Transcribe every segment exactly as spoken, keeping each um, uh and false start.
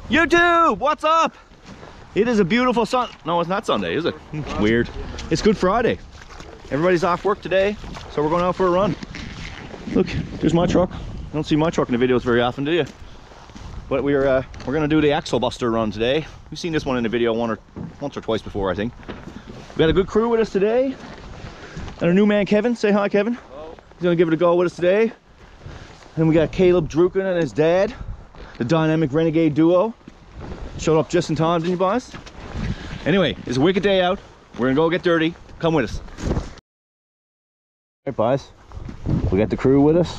YouTube, what's up? It is a beautiful sun. No, it's not Sunday, is it? Weird. It's Good Friday. Everybody's off work today, so we're going out for a run. Look, there's my truck. You don't see my truck in the videos very often, do you? But we're uh, we're gonna do the Axle Buster run today. You've seen this one in the video one or once or twice before, I think. We got a good crew with us today, and our new man Kevin. Say hi, Kevin. Hello. He's gonna give it a go with us today. And we got Caleb Druken and his dad, the dynamic renegade duo. Showed up just in time, didn't you, boys? Anyway, it's a wicked day out. We're gonna go get dirty. Come with us. All right, boys. We got the crew with us.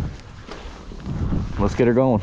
Let's get her going.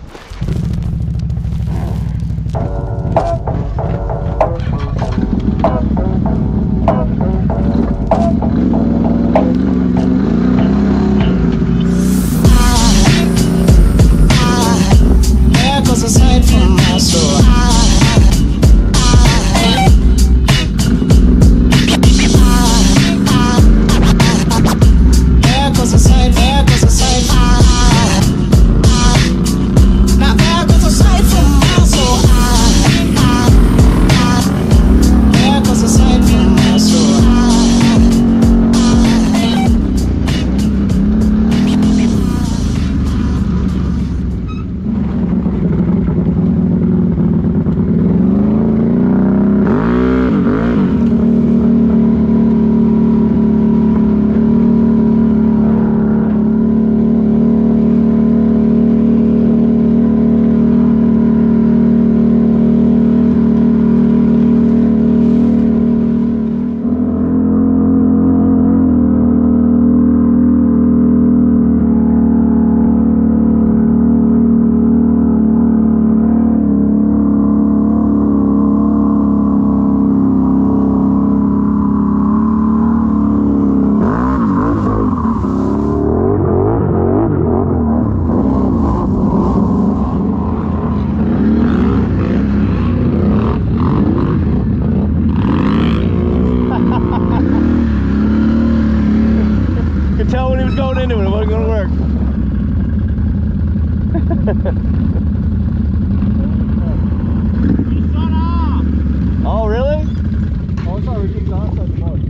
Oh, really? Oh, I thought we kicked off that before.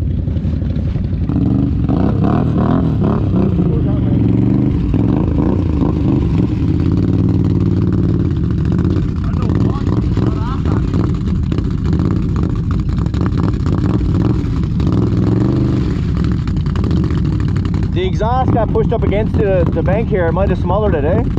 The exhaust got pushed up against the, the bank here. It might have smothered it, eh?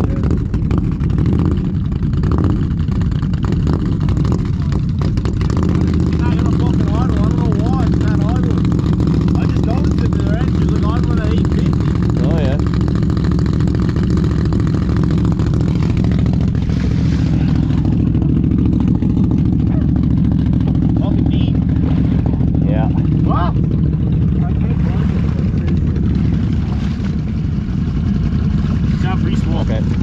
Okay.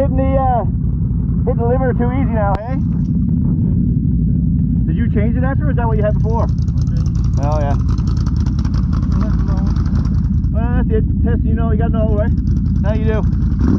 hitting the uh, hitting the limiter too easy now, hey? Did you change it after, or is that what you had before? Okay. Oh yeah. Well, that's it. Test, you know, you got to know, right? Now you do.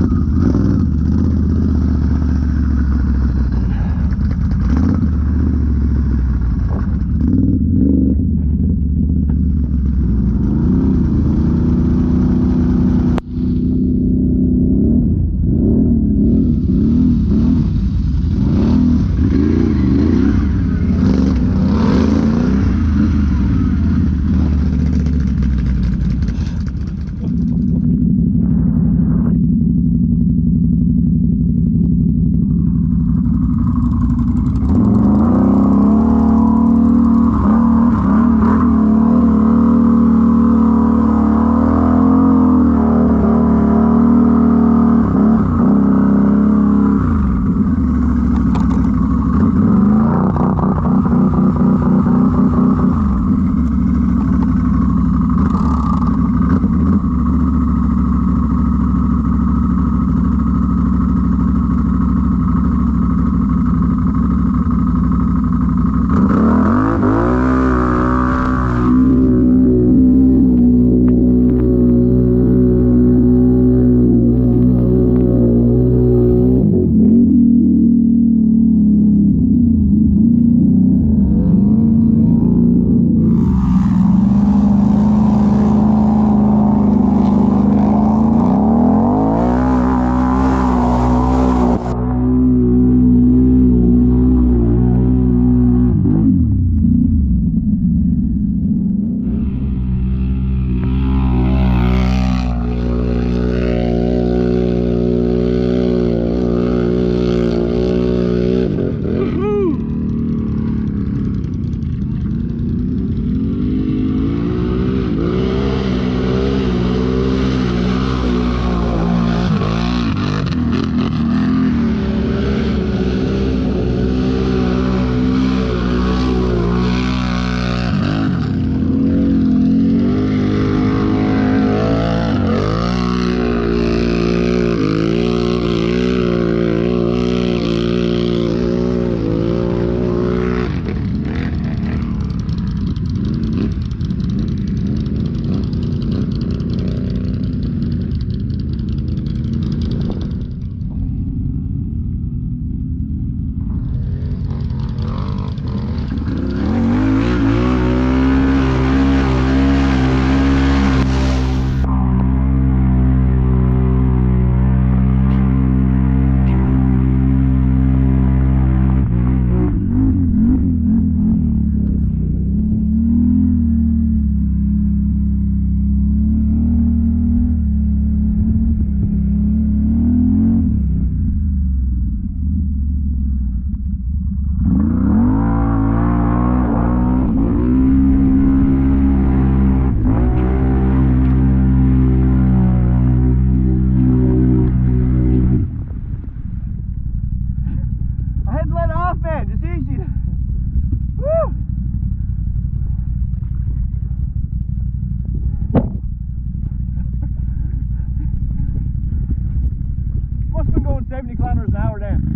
seventy kilometers an hour down.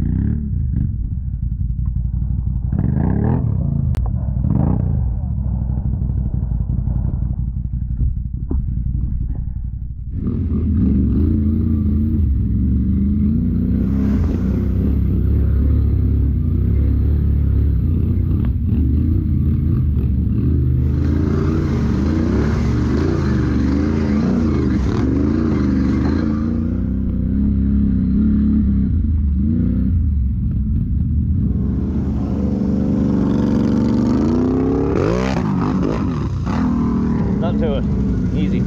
To it. Easy.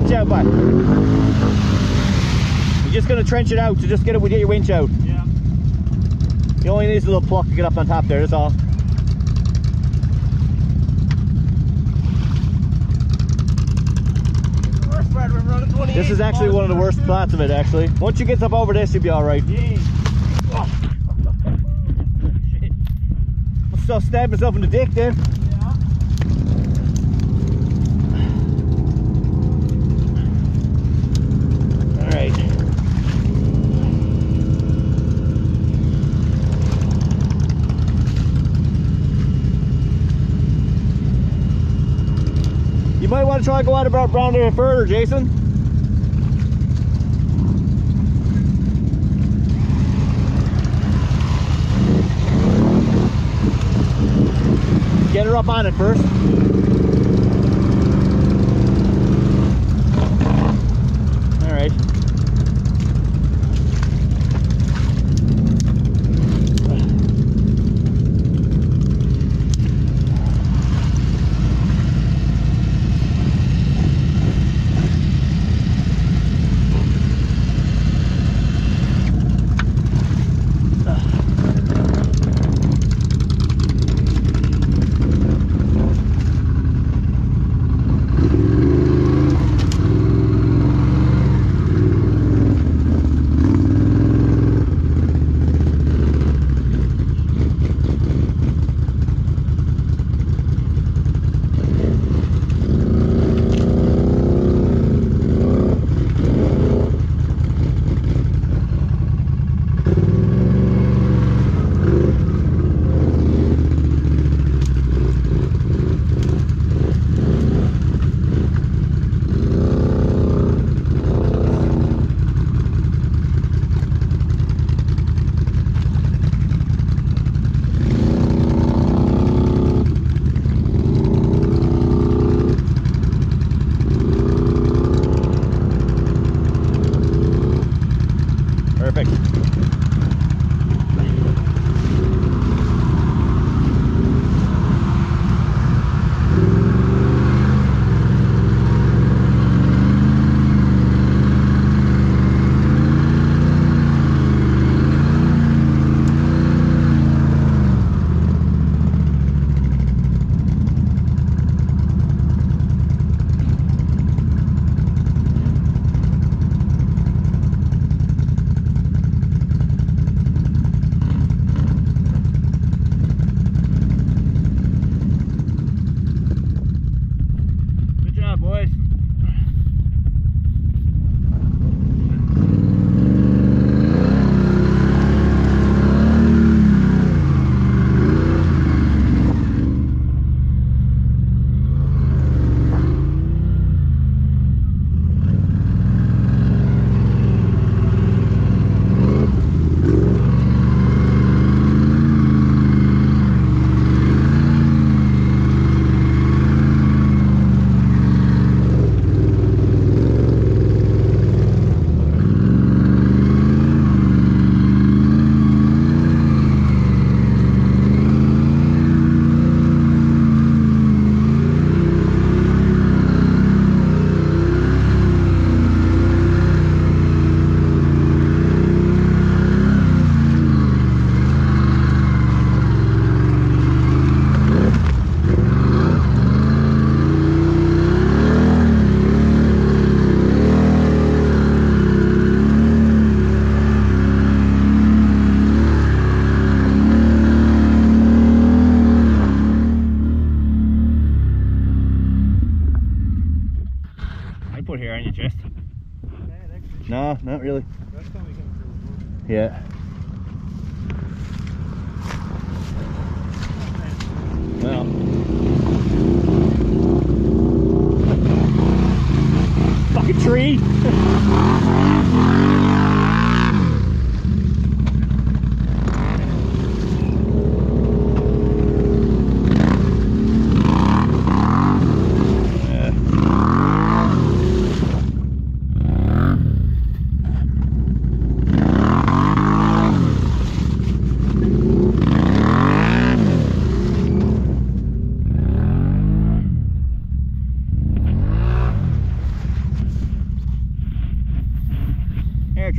winch out back. You're just gonna trench it out, so just get it with your winch out. Yeah. You only need a little pluck to get up on top there, that's all. This is actually one of the worst spots of it, actually. Once you get up over this, you'll be alright. Yeah. Oh. Shit. I'll still stab myself in the dick then. Yeah. Alright. You might want to try to go out about around there further, Jason. Get her up on it first. All right. Perfect. Boys. Put hair on your chest. No, not really. Yeah. Well. Fucking tree.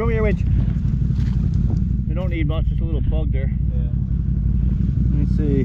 me your winch. We don't need much, just a little plug there. Yeah. Let me see.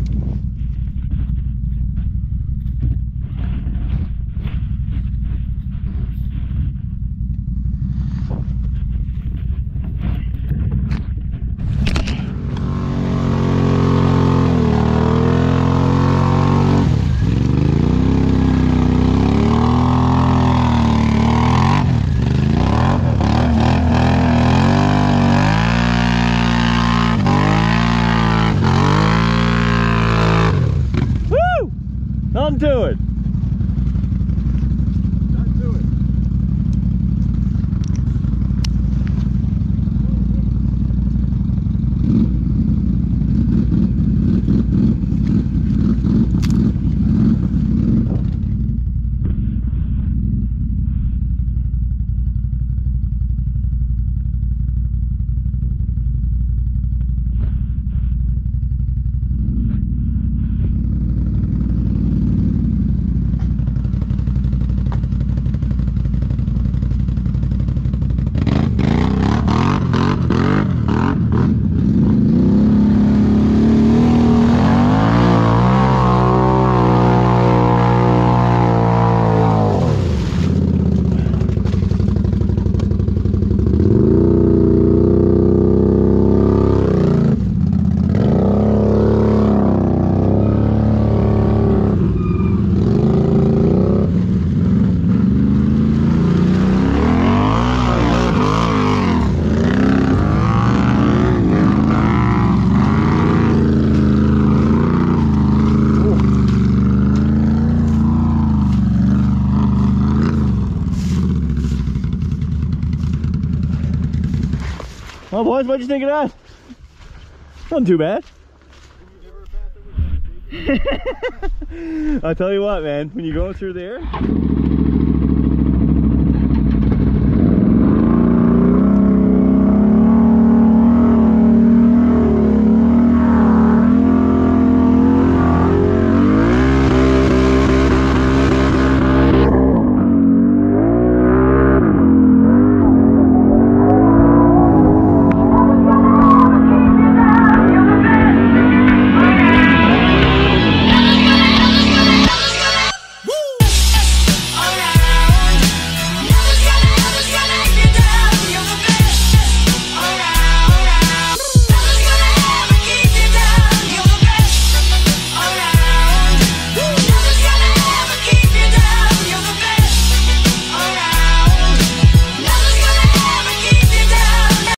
Nothing to it. Nothing to it. Well, boys, what'd you think of that? Wasn't too bad. I'll tell you what, man, when you're going through there,